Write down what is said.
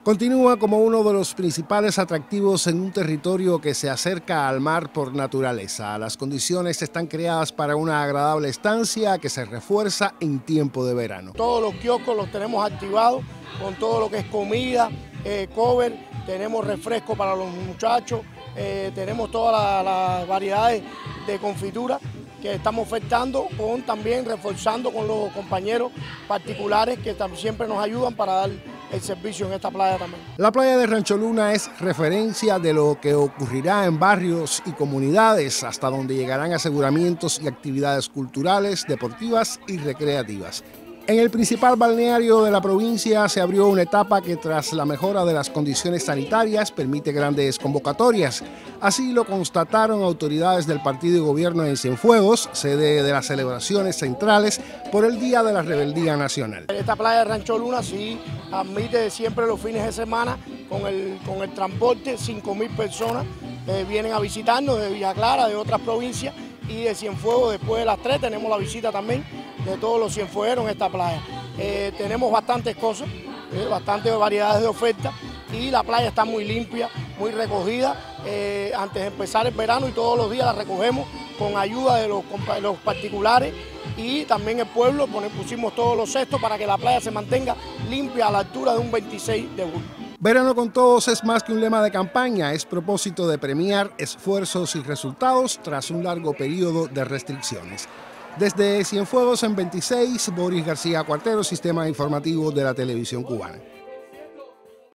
Continúa como uno de los principales atractivos en un territorio que se acerca al mar por naturaleza. Las condiciones están creadas para una agradable estancia que se refuerza en tiempo de verano. Todos los kioscos los tenemos activados con todo lo que es comida, cover, tenemos refresco para los muchachos, tenemos todas las variedades de confitura que estamos ofertando, también reforzando con los compañeros particulares que siempre nos ayudan para dar el servicio en esta playa también. La playa de Rancho Luna es referencia de lo que ocurrirá en barrios y comunidades, hasta donde llegarán aseguramientos y actividades culturales, deportivas y recreativas. En el principal balneario de la provincia se abrió una etapa que, tras la mejora de las condiciones sanitarias, permite grandes convocatorias. Así lo constataron autoridades del partido y gobierno en Cienfuegos, sede de las celebraciones centrales por el Día de la Rebeldía Nacional. Esta playa de Rancho Luna sí admite siempre los fines de semana con el transporte, 5.000 personas vienen a visitarnos de Villa Clara, de otras provincias, y de Cienfuegos después de las 3 tenemos la visita también de todos los cienfuegueros en esta playa. Tenemos bastantes cosas, bastantes variedades de ofertas y la playa está muy limpia, muy recogida. Antes de empezar el verano y todos los días la recogemos con ayuda de los particulares y también el pueblo, pusimos todos los cestos para que la playa se mantenga limpia a la altura de un 26 de julio. Verano con todos es más que un lema de campaña, es propósito de premiar esfuerzos y resultados tras un largo periodo de restricciones. Desde Cienfuegos en 26, Boris García Cuartero, Sistema Informativo de la Televisión Cubana.